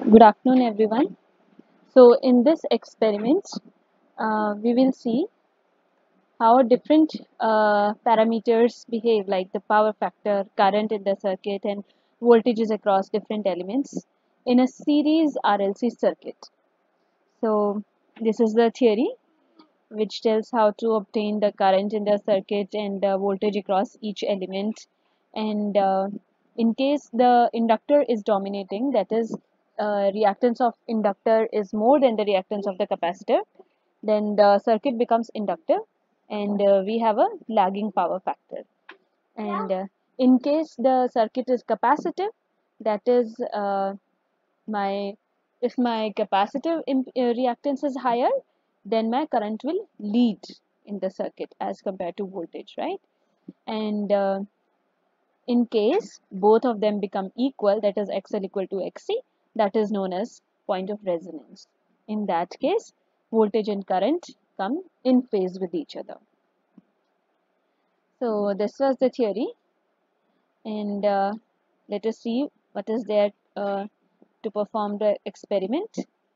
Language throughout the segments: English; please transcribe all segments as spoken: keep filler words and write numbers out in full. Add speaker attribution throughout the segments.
Speaker 1: Good afternoon, everyone. So, in this experiment, uh, we will see how different uh, parameters behave, like the power factor, current in the circuit, and voltages across different elements in a series R L C circuit. So, this is the theory which tells how to obtain the current in the circuit and the voltage across each element. And uh, in case the inductor is dominating, that is, uh, reactance of inductor is more than the reactance of the capacitor, then the circuit becomes inductive and uh, we have a lagging power factor. And uh, in case the circuit is capacitive, that is uh, my if my capacitive uh, reactance is higher, then my current will lead in the circuit as compared to voltage, right? And uh, in case both of them become equal, that is xl equal to xc, that is known as point of resonance. In that case, voltage and current come in phase with each other. So this was the theory, and uh, let us see what is there uh, to perform the experiment.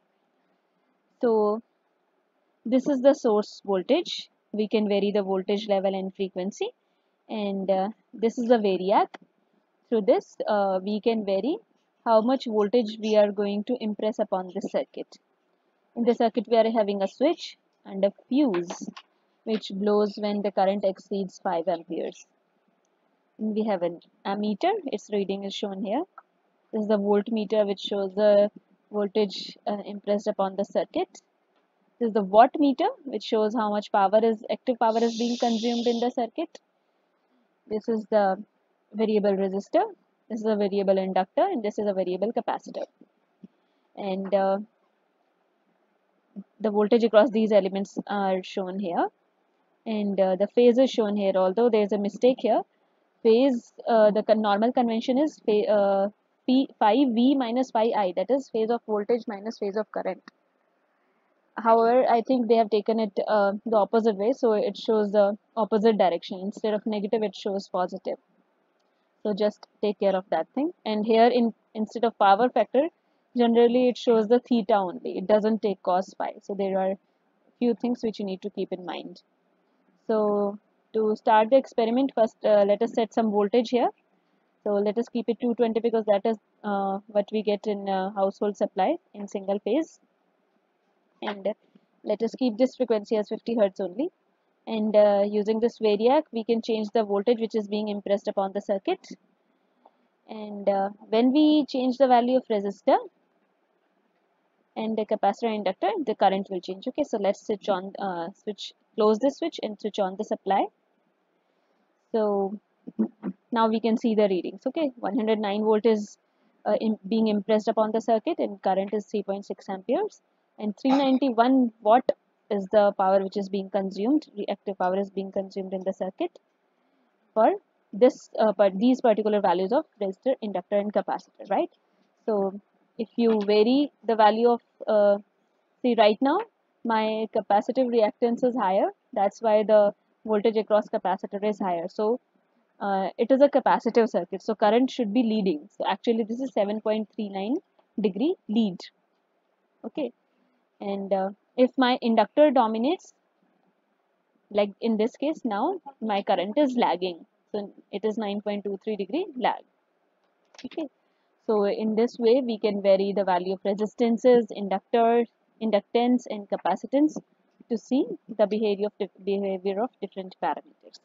Speaker 1: So this is the source voltage. We can vary the voltage level and frequency, and uh, this is the variac. Through this, uh, we can vary how much voltage we are going to impress upon the circuit. In the circuit, we are having a switch and a fuse which blows when the current exceeds five amperes. And we have an ammeter, its reading is shown here. This is the voltmeter which shows the voltage uh, impressed upon the circuit. This is the wattmeter, which shows how much power is active power is being consumed in the circuit. This is the variable resistor. This is a variable inductor, and this is a variable capacitor. And uh, the voltage across these elements are shown here, and uh, the phase is shown here. Although there is a mistake here, phase uh, the con normal convention is uh, P phi V minus phi I. That is phase of voltage minus phase of current. However, I think they have taken it uh, the opposite way, so it shows the opposite direction. Instead of negative, it shows positive. So just take care of that thing. And here, in instead of power factor, generally it shows the theta only. It doesn't take cos phi. So there are few things which you need to keep in mind. So to start the experiment, first uh, let us set some voltage here. So let us keep it two twenty because that is uh, what we get in uh, household supply in single phase. And let us keep this frequency as fifty hertz only, and uh, using this variac we can change the voltage which is being impressed upon the circuit. And uh, when we change the value of resistor and the capacitor and inductor, the current will change. Okay, so let's switch on uh, switch close this switch and switch on the supply. So now we can see the readings. Okay, one hundred nine volt is uh, in being impressed upon the circuit, and current is three point six amperes, and three hundred ninety-one watt is the power which is being consumed. Reactive power is being consumed in the circuit for this uh, but these particular values of resistor, inductor, and capacitor, right? So if you vary the value of uh, see right now my capacitive reactance is higher, that's why the voltage across capacitor is higher. So uh, it is a capacitive circuit, so current should be leading. So actually this is seven point three nine degree lead. Okay, and uh, if my inductor dominates, like in this case, now my current is lagging, so it is nine point two three degree lag. Okay, so in this way we can vary the value of resistances, inductors, inductance, and capacitance to see the behavior of behavior of different parameters.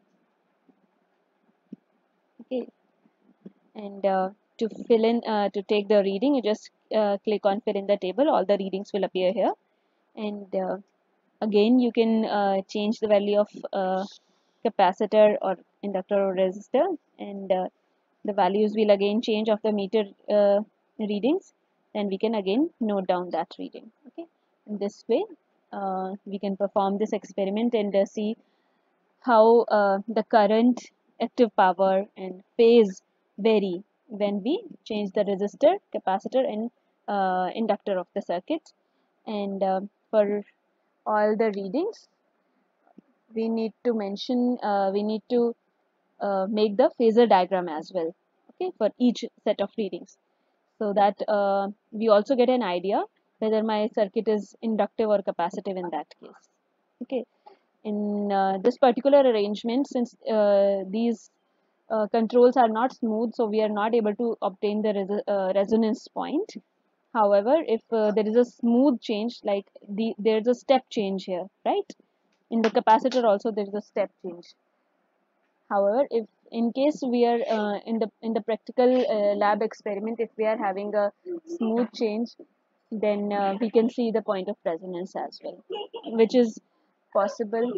Speaker 1: Okay, and uh, to fill in uh, to take the reading, you just uh, click on fill in the table. All the readings will appear here, and uh, again you can uh, change the value of uh, capacitor or inductor or resistor, and uh, the values will again change of the meter uh, readings, and we can again note down that reading. Okay, in this way uh, we can perform this experiment and uh, see how uh, the current, active power, and phase vary when we change the resistor, capacitor, and uh, inductor of the circuit. And uh, for all the readings, we need to mention, uh, we need to uh, make the phasor diagram as well, okay, for each set of readings. so that uh, we also get an idea whether my circuit is inductive or capacitive in that case. Okay, in uh, this particular arrangement, since uh, these uh, controls are not smooth, so we are not able to obtain the res uh, resonance point. However, if uh, there is a smooth change, like the there's a step change here, right? In the capacitor also there is a step change. However, if in case we are uh, in the in the practical uh, lab experiment, if we are having a smooth change, then uh, we can see the point of resonance as well, which is possible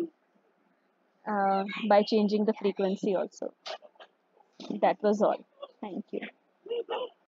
Speaker 1: uh, by changing the frequency also. That was all. Thank you.